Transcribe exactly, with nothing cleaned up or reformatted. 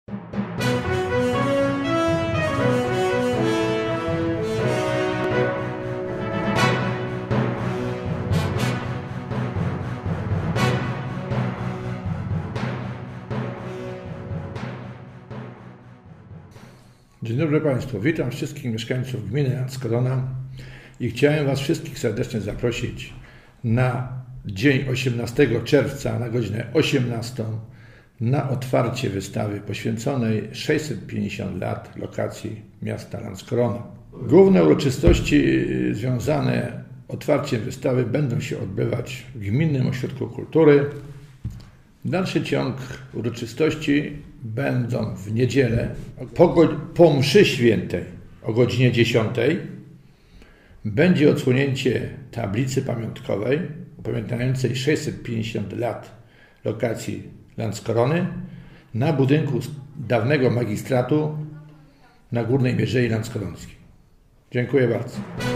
Dzień dobry Państwu, witam wszystkich mieszkańców gminy Landskrona i chciałem Was wszystkich serdecznie zaprosić na dzień osiemnastego czerwca na godzinę osiemnastą na otwarcie wystawy poświęconej sześćset pięćdziesiąt lat lokacji miasta Landskrona. Główne uroczystości związane z otwarciem wystawy będą się odbywać w Gminnym Ośrodku Kultury. Dalszy ciąg uroczystości będą w niedzielę po, po mszy świętej o godzinie dziesiątej. Będzie odsłonięcie tablicy pamiątkowej upamiętniającej sześćset pięćdziesiąt lat lokacji Landskrony na budynku dawnego magistratu na Górnej Mierzei Landskrońskiej. Dziękuję bardzo.